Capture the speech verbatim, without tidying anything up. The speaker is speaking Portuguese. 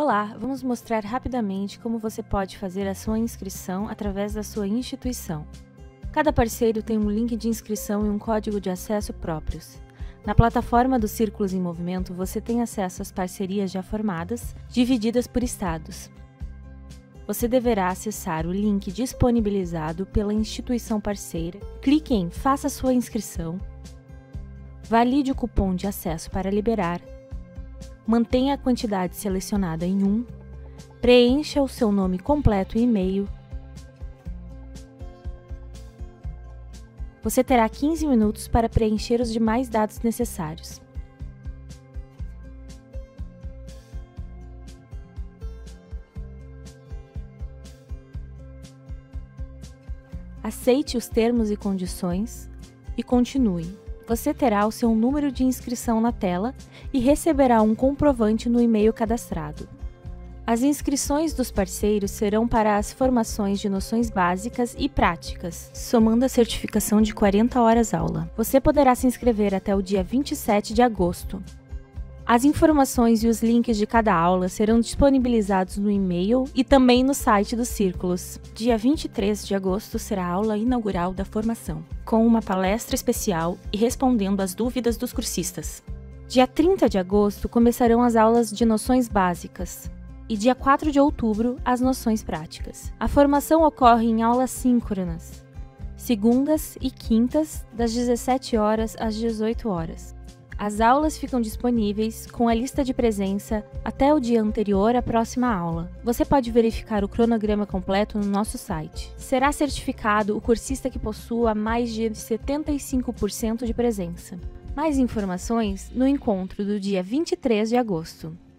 Olá, vamos mostrar rapidamente como você pode fazer a sua inscrição através da sua instituição. Cada parceiro tem um link de inscrição e um código de acesso próprios. Na plataforma dos Círculos em Movimento, você tem acesso às parcerias já formadas, divididas por estados. Você deverá acessar o link disponibilizado pela instituição parceira, clique em Faça sua inscrição, valide o cupom de acesso para liberar, mantenha a quantidade selecionada em um, preencha o seu nome completo e e-mail. Você terá quinze minutos para preencher os demais dados necessários. Aceite os termos e condições e continue. Você terá o seu número de inscrição na tela e receberá um comprovante no e-mail cadastrado. As inscrições dos parceiros serão para as formações de noções básicas e práticas, somando a certificação de quarenta horas aula. Você poderá se inscrever até o dia vinte e sete de agosto. As informações e os links de cada aula serão disponibilizados no e-mail e também no site dos Círculos. Dia vinte e três de agosto será a aula inaugural da formação, com uma palestra especial e respondendo às dúvidas dos cursistas. Dia trinta de agosto começarão as aulas de noções básicas e dia quatro de outubro as noções práticas. A formação ocorre em aulas síncronas, segundas e quintas, das dezessete horas às dezoito horas. As aulas ficam disponíveis com a lista de presença até o dia anterior à próxima aula. Você pode verificar o cronograma completo no nosso site. Será certificado o cursista que possua mais de setenta e cinco por cento de presença. Mais informações no encontro do dia vinte e três de agosto.